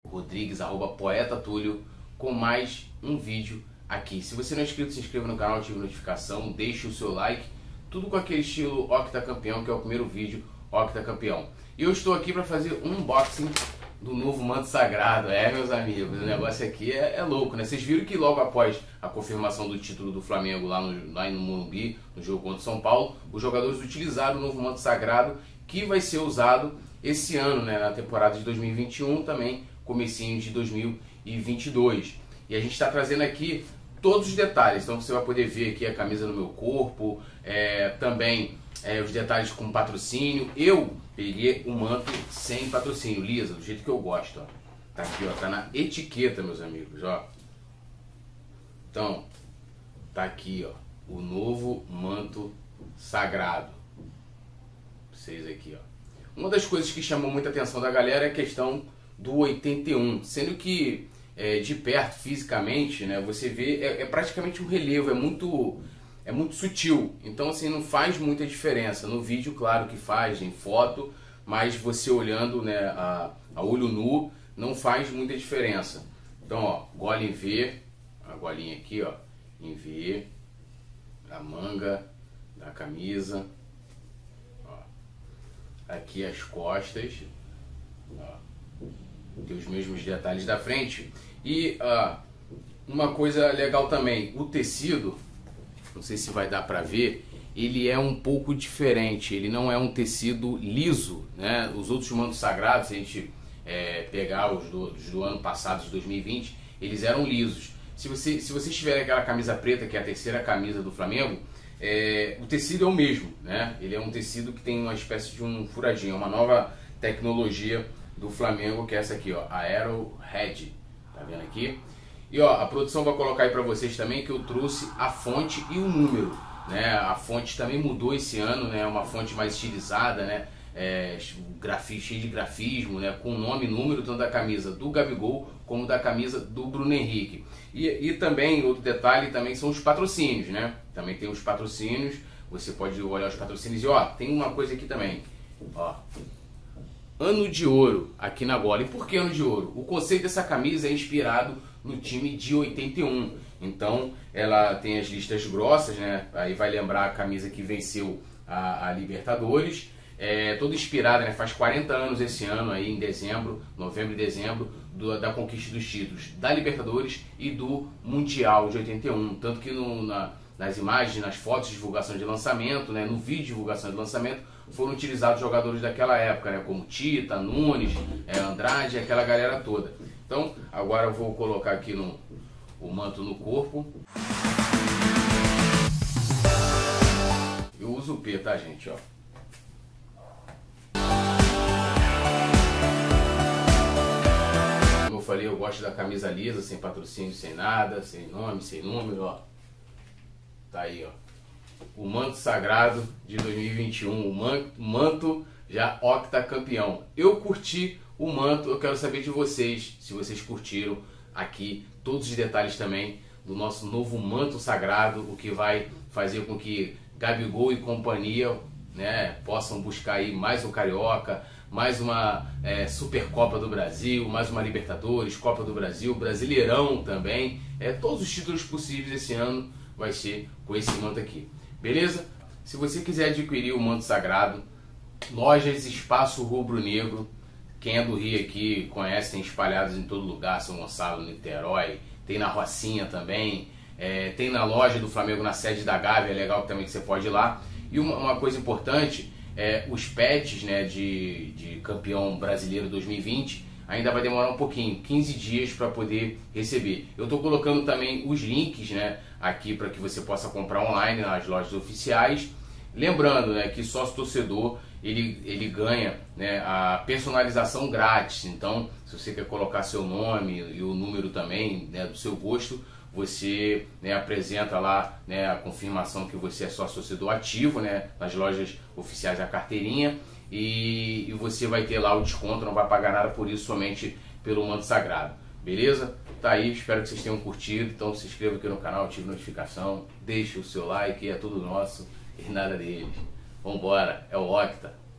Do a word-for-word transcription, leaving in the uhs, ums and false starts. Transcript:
Rodrigues, arroba Poeta Túlio, com mais um vídeo aqui. Se você não é inscrito, se inscreva no canal, ative a notificação, deixe o seu like, tudo com aquele estilo Octacampeão, que é o primeiro vídeo Octacampeão. E eu estou aqui para fazer um unboxing do novo manto sagrado. É, meus amigos, o negócio aqui é, é louco, né? Vocês viram que logo após a confirmação do título do Flamengo lá no, lá no Morumbi, no jogo contra o São Paulo, os jogadores utilizaram o novo manto sagrado, que vai ser usado esse ano, né, na temporada de dois mil e vinte e um, também comecinho de dois mil e vinte e dois. E a gente está trazendo aqui todos os detalhes, então você vai poder ver aqui a camisa no meu corpo, é, também é, os detalhes com patrocínio. Eu peguei o manto sem patrocínio, lisa, do jeito que eu gosto, ó. Tá aqui, ó, tá na etiqueta, meus amigos, ó. Então, tá aqui, ó, o novo manto sagrado. Vocês aqui, ó. Uma das coisas que chamou muita atenção da galera é a questão do oitenta e um, sendo que é, de perto, fisicamente, né, você vê, é, é praticamente um relevo, é muito, é muito sutil, então assim, não faz muita diferença. No vídeo, claro que faz, em foto, mas você olhando, né, a, a olho nu, não faz muita diferença. Então, ó, gola em V, a golinha aqui, ó, em V, a manga da camisa, ó, aqui as costas, ó, tem os mesmos detalhes da frente. E uh, uma coisa legal também, o tecido, não sei se vai dar pra ver, ele é um pouco diferente, ele não é um tecido liso, né? Os outros mantos sagrados, se a gente é, pegar os do, os do ano passado, de dois mil e vinte, eles eram lisos. Se você, se vocês tiverem aquela camisa preta, que é a terceira camisa do Flamengo, é, o tecido é o mesmo, né? Ele é um tecido que tem uma espécie de um furadinho, uma nova tecnologia do Flamengo, que é essa aqui, ó, a Arrowhead, tá vendo aqui? E ó, a produção vai colocar aí pra vocês também que eu trouxe a fonte e o número, né? A fonte também mudou esse ano, né? Uma fonte mais estilizada, né? É, grafismo, cheio de grafismo, né? Com nome e número, tanto da camisa do Gabigol como da camisa do Bruno Henrique. E, e também, outro detalhe, também são os patrocínios, né? Também tem os patrocínios, você pode olhar os patrocínios e ó, tem uma coisa aqui também, ó. Ano de ouro aqui na gola. E por que ano de ouro? O conceito dessa camisa é inspirado no time de oitenta e um. Então ela tem as listas grossas, né? Aí vai lembrar a camisa que venceu a, a Libertadores. É toda inspirada, né? Faz quarenta anos esse ano, aí em dezembro, novembro e dezembro, do, da conquista dos títulos da Libertadores e do Mundial de oitenta e um. Tanto que no, na, nas imagens, nas fotos de divulgação de lançamento, né? No vídeo de divulgação de lançamento, foram utilizados jogadores daquela época, né, como Tita, Nunes, é, Andrade, aquela galera toda. Então, agora eu vou colocar aqui no, o manto no corpo. Eu uso o P, tá, gente? Ó. Como eu falei, eu gosto da camisa lisa, sem patrocínio, sem nada, sem nome, sem número, ó. Tá aí, ó. O manto sagrado de dois mil e vinte e um, o manto, manto já octacampeão. Eu curti o manto, eu quero saber de vocês, se vocês curtiram aqui todos os detalhes também do nosso novo manto sagrado, o que vai fazer com que Gabigol e companhia, né, possam buscar aí mais um Carioca, mais uma é, Supercopa do Brasil, mais uma Libertadores, Copa do Brasil, Brasileirão também, é, todos os títulos possíveis esse ano vai ser com esse manto aqui. Beleza? Se você quiser adquirir o manto sagrado, lojas Espaço Rubro Negro, quem é do Rio aqui conhece, tem espalhados em todo lugar, São Gonçalo, Niterói, tem na Rocinha também, é, tem na loja do Flamengo, na sede da Gávea, é legal também que você pode ir lá. E uma, uma coisa importante, é, os pets, né, de, de campeão brasileiro dois mil e vinte, ainda vai demorar um pouquinho, quinze dias para poder receber. Eu estou colocando também os links, né, aqui para que você possa comprar online nas lojas oficiais. Lembrando, né, que sócio torcedor ele, ele ganha, né, a personalização grátis. Então, se você quer colocar seu nome e o número também, né, do seu gosto, você, né, apresenta lá, né, a confirmação que você é sócio torcedor ativo, né, nas lojas oficiais da carteirinha. E, e você vai ter lá o desconto, não vai pagar nada por isso, somente pelo manto sagrado. Beleza? Tá aí, espero que vocês tenham curtido. Então se inscreva aqui no canal, ative a notificação, deixe o seu like, é tudo nosso e nada deles. Vambora, é o Octa.